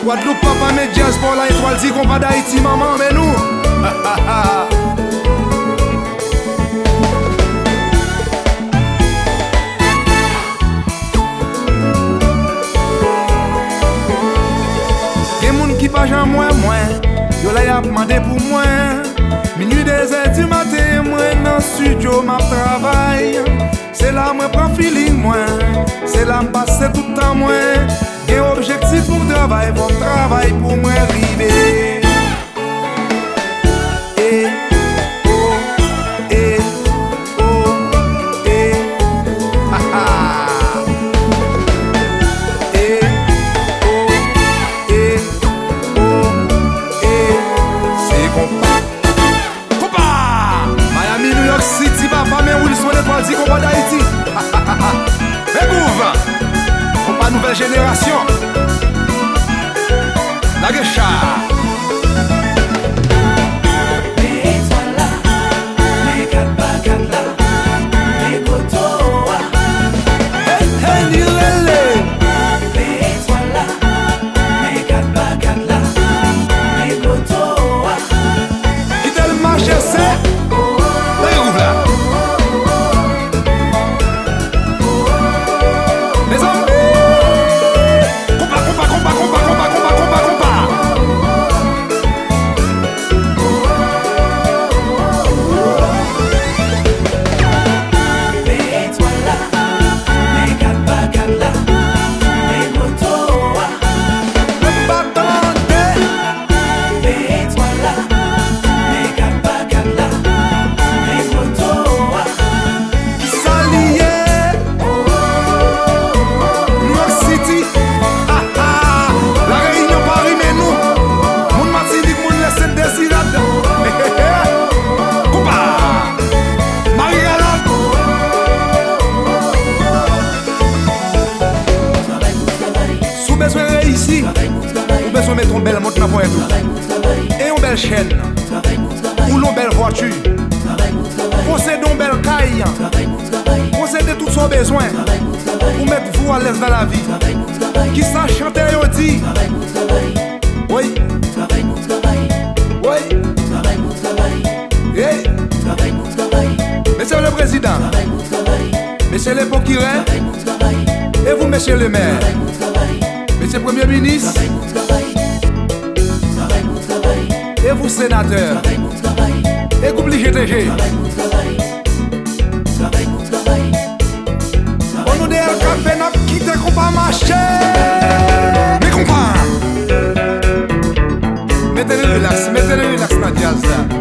Guadeloupe, papa, mais jazz pour la étoile, dit qu'on pas d'Haïti, maman, mais nous. Y'a moun qui pas j'en moi, yo la y'a demandé pour moi. Minuit des heures du matin, moi dans le studio, ma travail. C'est là moi prends feeling, moi. C'est là m'passe tout le temps, moi. Y'a objectif pour travail, bon travail pour moi arriver. Eh, oh, eh, oh, eh, ha ha. Eh, oh, eh, oh, eh, c'est compas. Miami, New York City, papa, mais Wilson est pas dit qu'on va d'Haïti. Mais bouffe, on pas nouvelle génération. La Guécha. Ici, ou besoin mettre une belle montre dans la et une belle chaîne, ou une belle voiture, posséder une belle caille, posséder tout son besoin, pour mettre vous à l'aise dans la vie. Qui ça chanter et dit? Oui, oui, hey. Monsieur le Président, Monsieur le procureur, et vous, Monsieur le maire. Monsieur le Premier ministre, et vous sénateur, et vous GTG. On nous dit qu'à peine quitter qu'on va marcher. Mais compas, mettez-le relax dans le jazz.